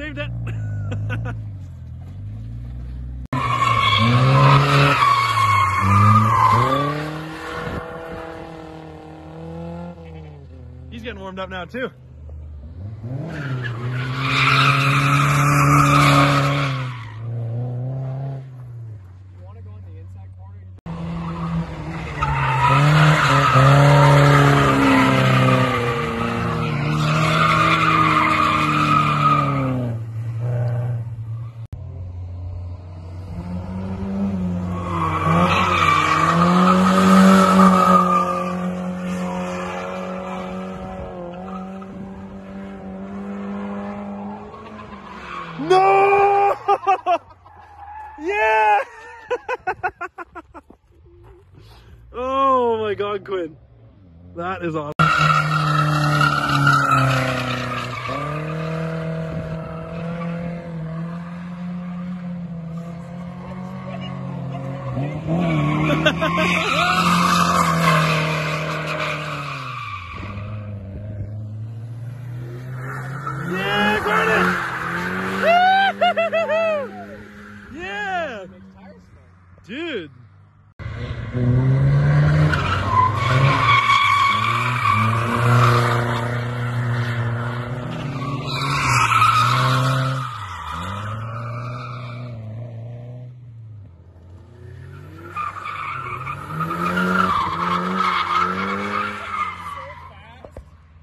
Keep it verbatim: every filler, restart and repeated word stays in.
saved it. He's getting warmed up now too. No! Yeah! Oh my God, Quinn. That is awesome. Ha ha ha ha!